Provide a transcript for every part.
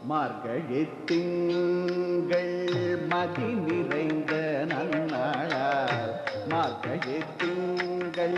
மார்கழி திங்கள் மதி நிறைந்த நன்னாளால் மார்கழி திங்கள்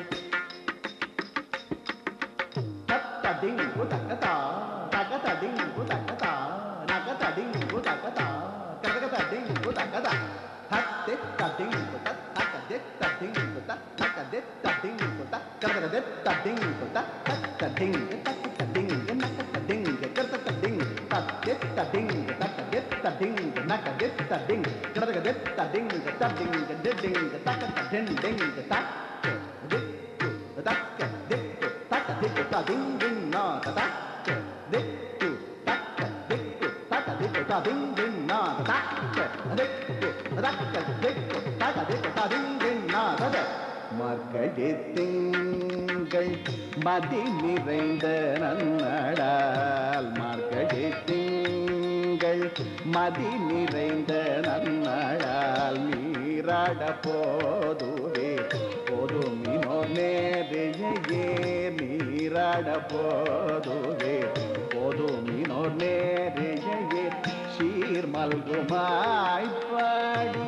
தத்தடிங்கு தக்கதா தகதடிங்கு தக்கதா நகதடிங்கு தக்கதா கதகதடிங்கு தக்கதா தத்தெத்தடிங்கு தத்தகதெத்தடிங்கு தத்தகதெத்தடிங்கு தக்கதகதெத்தடிங்கு தத்தடிங்கு தக்கதடிங்கு நக்கதடிங்கு கர்த்தடிங்கு தத்தெத்தடிங்கு தக்கதெத்தடிங்கு நக்கதெத்தடிங்கு கதகதெத்தடிங்கு தடிங்கு டிடிங்கு தக்கதடிங்கு தக்கதெத்து தக்கதெத்து தக்கதெத்து தடிங்கு நாததா தெத்து தக்கதெத்து தக்கதெத்து தடிங்கு நாததா தெத்து தக்கதெத்து தக்கதெத்து தடிங்கு நாதத மார்கழி திங்கள் மதி நிறைந்த நன்னாளால் மார்கழி திங்கள் மதி நிறைந்த நன்னாளால் நீராட போதுவே போதுமினோ நேரையே நீராட போதுவே போதுமினோ நேரையே சீர் மல்குமாய்ப்பாடி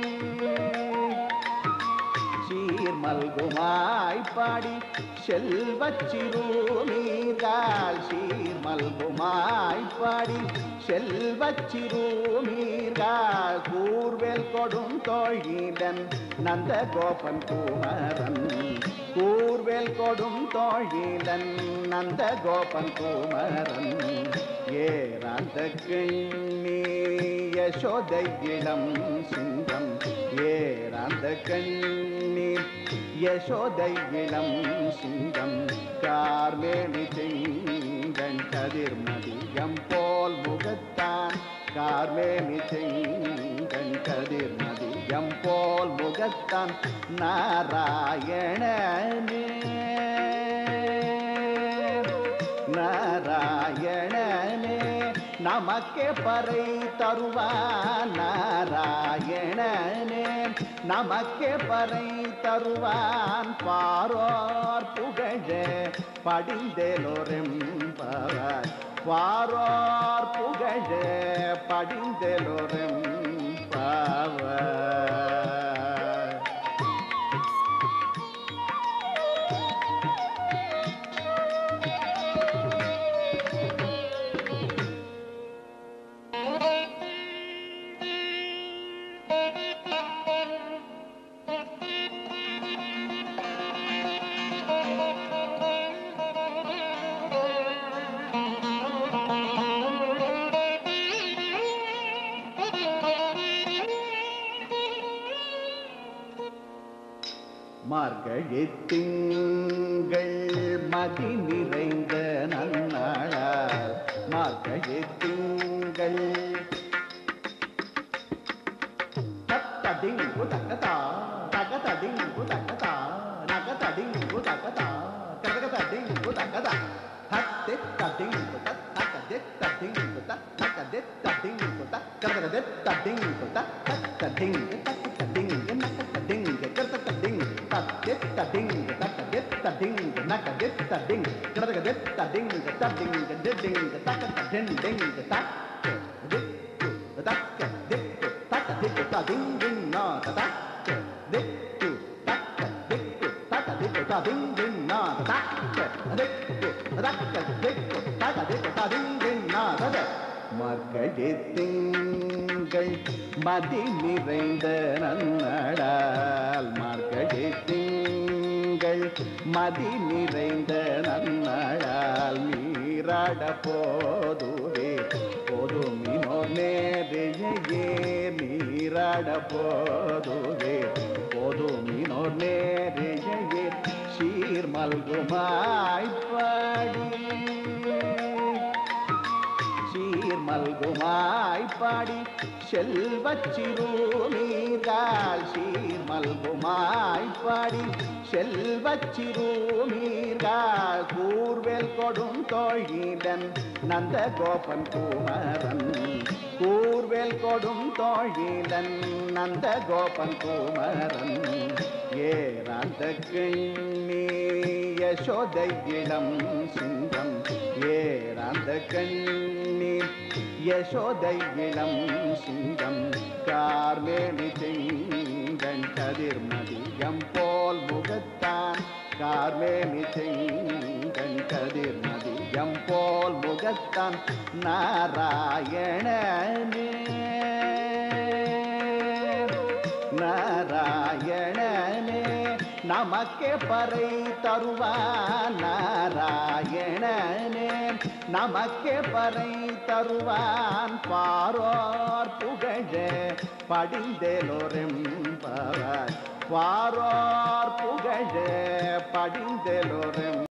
சீர் மல்குமாய்ப்பாடி செல்வச் சிறுமீர்கள் சீர் மல்குமாய்ப்பாடி செல்வச் சிறுமீர்கள் கூர்வேல் கொடும் தோழிடன் நந்த கோபன் குமரன் கூர்வேல் கொடும் தோழிடன் நந்த கோபன் குமரன் ஏறாந்த கண்ணி யசோதை இளம் சிங்கம் ஏறாந்த கண்ணி யசோதை இளம் சிங்கம் கார்மேனி செங்கண் கதிர்மதியம் போல் முகத்தான் கார்மேனி செங்கண் கதிர்மதியம் போல் முகத்தான் நாராயணனே நாராயணனே நமக்கே பறை தருவான் நாராயணனே நமக்கே பறை தருவான் பாரோர் புகழ படிந்தேலோரெம்பவாய் பாரோர் புகழ படிந்தேலோரெம்பவாய் மார்கழி திங்கள் மதி நிறைந்த நன்னாளால் மார்கழி திங்கள் தத்தடிங்கு தக்கதா தகதடிங்கு தக்கதா நகதடிங்கு தக்கதா கதகதடிங்கு தக்கதா தத்தெத்தடிங்கு தத்தகதெத்தடிங்கு தத்தகதெத்தடிங்கு கதகதெத்தடிங்கு தத்தடிங்கு தக்கதடிங்கு நக்கதடிங்கு கர்த்தடிங்கு தத்தெத்தடிங்கு தக்கதெத்தடிங்கு நக்கதெத்தடிங்கு கதகதெத்தடிங்கு தடிங்கு டிடிங்கு தக்கதடிங்கு தக்கதெத்து தக்கதெத்து தக்கதெத்து தடிங்கு நாததா தெத்து தக்கதெத்து தக்கதெத்து தடிங்கு நாததா தெத்து தக்கதெத்து தக்கதெத்து தடிங்கு நாதத மார்கழி திங்கள் மதி நிறைந்த நன்னாளால் மார்கழி திங்கள் மதி நிறைந்த நன்னாளால் நீராட போதுவே போதுமினோ நேரையே நீராட போதுவே போதுமினோ நேரையே சீர் மல்குமாய்ப்பாடி சீர் மல்குமாய்ப்பாடி செல்வச் சிறுமீர்கள் சீர் மல்குமாய்ப்பாடி செல்வச் சிறுமீர்கள் கூர்வேல் கொடும் தோழிடன் நந்த கோபன் குமரன் கூர்வேல் கொடும் தோழிடன் நந்த கோபன் குமரன் ஏறாந்த கண்ணி யசோதை இளம் சிங்கம் ஏறாந்த கண்ணி யசோதை இளம் சிங்கம் கார்மேனி திங்கண் கதிர்மதியம் போல் முகத்தான் கார்மேனி திங்கண் கதிர்மதியம் போல் முகத்தான் நாராயணனே நாராயணனே நமக்கே பறை தருவான் நாராயணனே நமக்கே பறை தருவான் பாரோர் புகழ படிந்தேலோரெம்பவர் பாரோர் புகழ படிந்தேலோரெம்